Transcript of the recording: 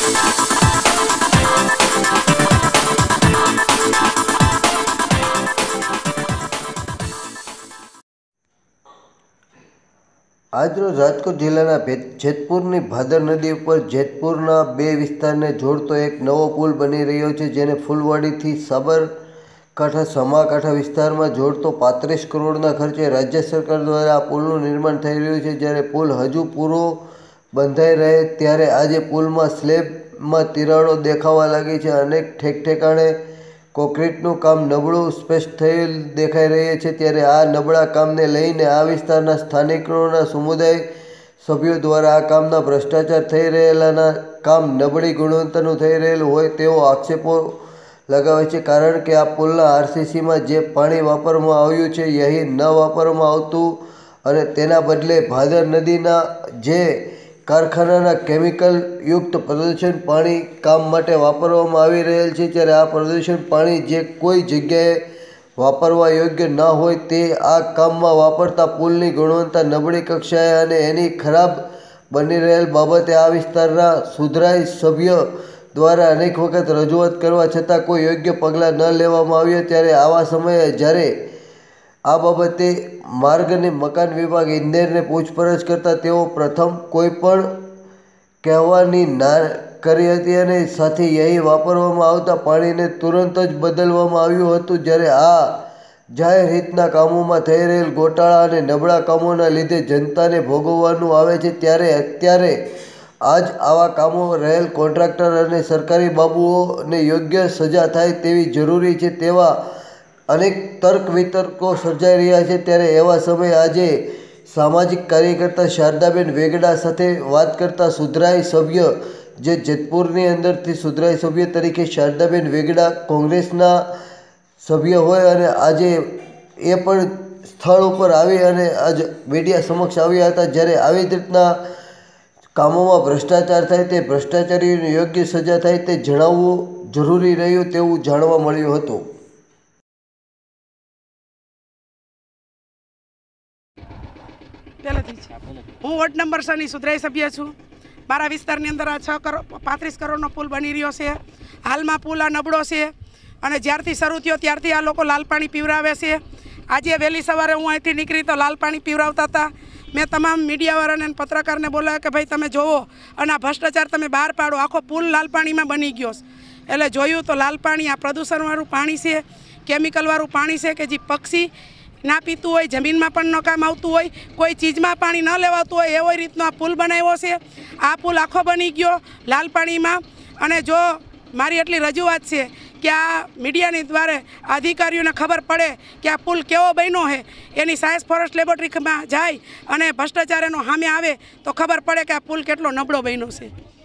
આજરોજ રાજકોટ જિલ્લાના જેતપુરની ભાદર નદી ઉપર જેતપુરના બે વિસ્તારને જોડતો એક નવો પુલ બની રહ્યો છે, જેને ફૂલવાડીથી સાબરકાંઠા સમાકાંઠા વિસ્તારમાં જોડતો 35 કરોડના ખર્ચે રાજ્ય સરકાર દ્વારા આ પુલનું નિર્માણ થઈ રહ્યું છે। જ્યારે પુલ હજુ પૂરો બંધાઈ રહે ત્યારે આજે પુલમાં સ્લેબમાં તિરાડો દેખાવા લાગી છે। અનેક ઠેકઠેકાણે કોન્ક્રીટનું કામ નબળું સ્પષ્ટ થયેલ દેખાઈ રહી છે। ત્યારે આ નબળા કામને લઈને આ વિસ્તારના સ્થાનિકોના સમુદાય સભ્યો દ્વારા આ કામના ભ્રષ્ટાચાર થઈ રહેલાના કામ નબળી ગુણવત્તાનું થઈ રહેલું હોય તેવો આક્ષેપો લગાવે છે, કારણ કે આ પુલના આરસીસીમાં જે પાણી વાપરવામાં આવ્યું છે એ ન વાપરવામાં આવતું અને તેના બદલે ભાદર નદીના જે કારખાનાના કેમિકલયુક્ત પ્રદૂષિત પાણી કામ માટે વાપરવામાં આવી રહેલ છે। ત્યારે આ પ્રદૂષિત પાણી જે કોઈ જગ્યાએ વાપરવા યોગ્ય ન હોય તે આ કામમાં વાપરતા પુલની ગુણવત્તા નબળી કક્ષાએ અને એની ખરાબ બની રહેલ બાબતે આ વિસ્તારના સુધરાઈ સભ્ય દ્વારા અનેક વખત રજૂઆત કરવા છતાં કોઈ યોગ્ય પગલાં ન લેવામાં આવ્યા। ત્યારે આવા સમયે જ્યારે આ બાબતે માર્ગ અને મકાન વિભાગ ઇજનેરને પૂછપરછ કરતાં તેઓ પ્રથમ કોઈ પણ કહેવાની ના કરી હતી અને સાથે અહીં વાપરવામાં આવતા પાણીને તુરંત જ બદલવામાં આવ્યું હતું। જ્યારે આ જાહેર હિતના કામોમાં થઈ રહેલ ગોટાળા અને નબળા કામોના લીધે જનતાને ભોગવવાનું આવે છે, ત્યારે અત્યારે આજ આવા કામો રહેલ કોન્ટ્રાક્ટર અને સરકારી બાબુઓને યોગ્ય સજા થાય તેવી જરૂરી છે તેવા અનેક તર્ક વિતર્કો સર્જાઈ રહ્યા છે। ત્યારે એવા સમયે આજે સામાજિક કાર્યકર્તા શારદાબેન વેગડા સાથે વાત કરતા સુધરાઈ સભ્ય જે જેતપુરની અંદરથી સુધરાઈ સભ્ય તરીકે શારદાબેન વેગડા કોંગ્રેસના સભ્ય હોય અને આજે એ પણ સ્થળ ઉપર આવી અને આજ મીડિયા સમક્ષ આવ્યા હતા। જ્યારે આવી જ રીતના કામોમાં ભ્રષ્ટાચાર થાય તે ભ્રષ્ટાચારીઓને યોગ્ય સજા થાય તે જણાવવું જરૂરી રહ્યું તેવું જાણવા મળ્યું હતું। હું વોર્ડ નંબર 6 ની સુધરાઈ સભ્ય છું। મારા વિસ્તારની અંદર આ 35 કરોડનો પુલ બની રહ્યો છે। હાલમાં પુલ આ નબળો છે અને જ્યારથી શરૂ થયો ત્યારથી આ લોકો લાલ પાણી પીવરાવે છે। આજે વહેલી સવારે હું અહીંથી નીકળી તો લાલ પાણી પીવરાવતા હતા। મેં તમામ મીડિયાવાળાને અને પત્રકારને બોલાવ્યા કે ભાઈ તમે જોવો અને આ ભ્રષ્ટાચાર તમે બહાર પાડો। આખો પુલ લાલ પાણીમાં બની ગયો છે। એટલે જોયું તો લાલ પાણી આ પ્રદૂષણવાળું પાણી છે, કેમિકલવાળું પાણી છે કે જે પક્ષી ના પીતું હોય, જમીનમાં પણ ન કામ આવતું હોય, કોઈ ચીજમાં પાણી ન લેવાતું હોય એવો રીતનો આ પુલ બનાવ્યો છે। આ પુલ આખો બની ગયો લાલ પાણીમાં અને જો મારી એટલી રજૂઆત છે કે આ મીડિયાની દ્વારા અધિકારીઓને ખબર પડે કે આ પુલ કેવો બન્યો છે, એની સાયન્સ ફોરેસ્ટ લેબોરેટરીમાં જાય અને ભ્રષ્ટાચાર એનો સામે આવે તો ખબર પડે કે આ પુલ કેટલો નબળો બન્યો છે।